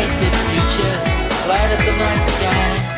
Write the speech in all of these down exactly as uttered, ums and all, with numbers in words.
wasted futures light up the night sky.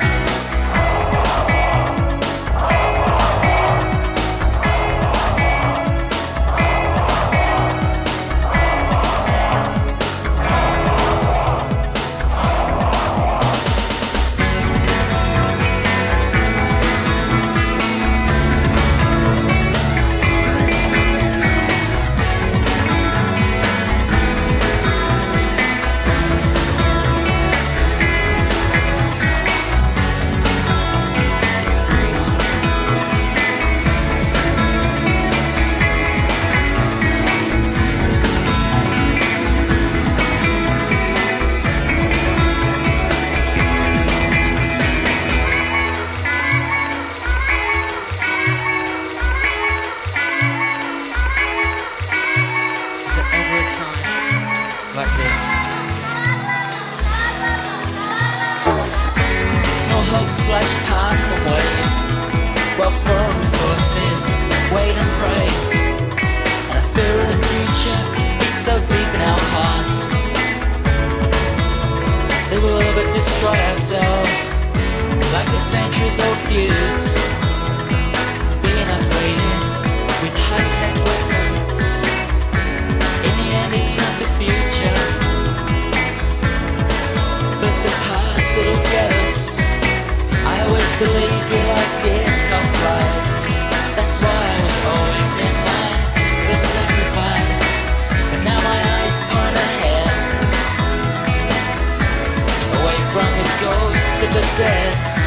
Like this. No hopes flash past the wave, while foreign forces wait and pray. And the fear of the future beats so deep in our hearts that we'll all but destroy ourselves, like the centuries old feuds being upgraded with high-tech weapons. In the end it's not the future, but the past that'll get us. I always believed you like this cost lives. That's why I was always in line for sacrifice. But now my eyes point ahead, away from the ghost of the dead.